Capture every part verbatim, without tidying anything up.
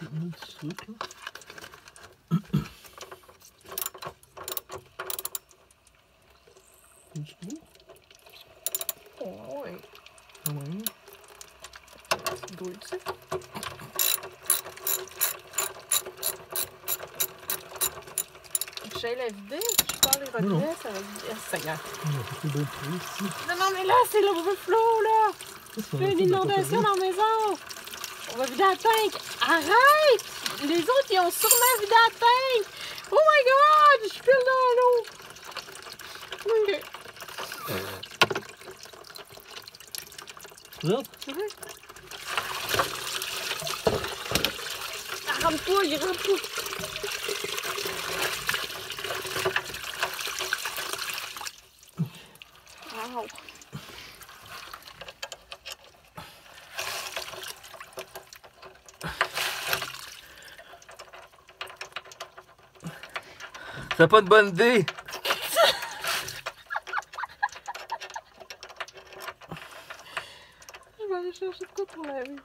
un petit truc là. Du coup. Oh, ouais. Ouais. C'est beau, tu sais. J'allais la vider, je parle les Non, non. robinets, ça va vider. Ah, Seigneur. On a fait bien trouvé ici. Non, non, mais là, c'est l'overflow, là! Qu'est-ce qu'on Il y a a une fait de la inondation cocotte? dans la maison! On va vider la tank! Arrête! Les autres, ils ont sûrement vidé la tank! Oh my god! Je suis pile dans l'eau! Ok. Regarde. Ouais. Ah, rentre pas, il rentre pas! Wow! C'est pas une bonne idée. Je vais aller chercher de quoi pour laver.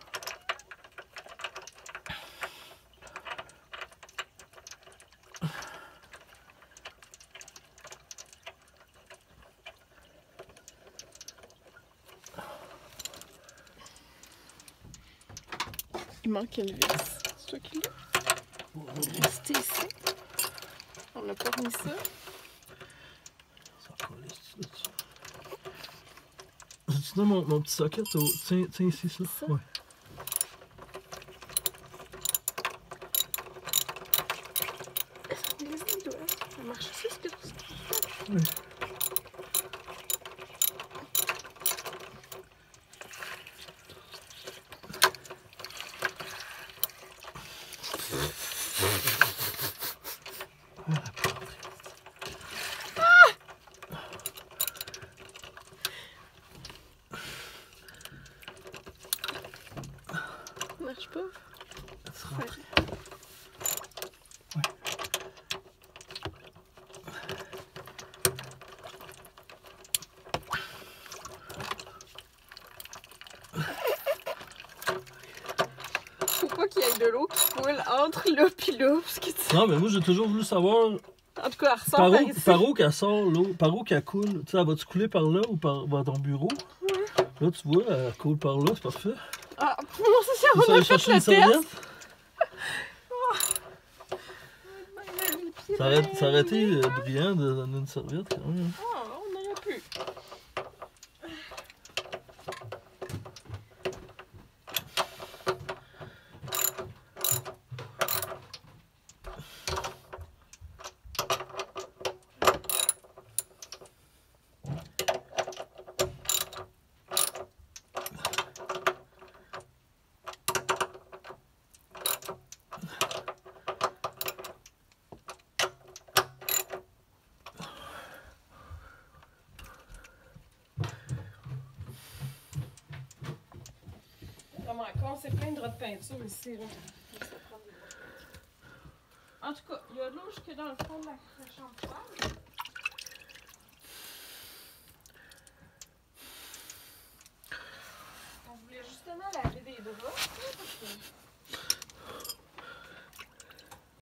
Il manque une vis. C'est toi qui l'as? C'était ici. On n'a pas remis ça. Ça colle ici, là-dessus. Tu donnes mon, mon petit socket au... Tiens, tiens ici, ça. Ça? Ouais. Vas-y, doigt. Ça marche aussi, ce que tu fais? Oui. Ça marche pas? Ça se rentre. Ouais. Faut pas qu'il y ait de l'eau qui coule entre là pis là. Parce que tu... Non, mais moi, j'ai toujours voulu savoir En tout cas, elle ressort par par, où, ici. par où qu'elle sort l'eau, par où qu'elle coule. Tu sais, elle va-tu couler par là ou par, par ton bureau? Ouais. Là, tu vois, elle coule par là, c'est parfait. Ah, moi, c'est ça, Tu on sais a aller fait chercher le une serviette? test. Oh. Ça aurait, ça aurait été euh, brillant de donner une serviette quand même. Ah, on aurait pu. Vraiment con, c'est plein de draps de peinture ici. Là. En tout cas, il y a de l'eau jusque dans le fond de la, la chambre.